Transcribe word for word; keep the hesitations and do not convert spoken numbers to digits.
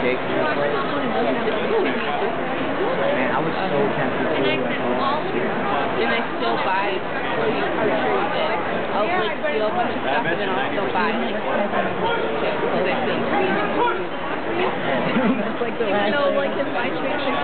cake. Man, I was so tempted to do it. And I still buy for you, I'm sure you did. I'll like steal a bunch of stuff and then I'll still buy like chips because I think we That's like the last Even though like his life change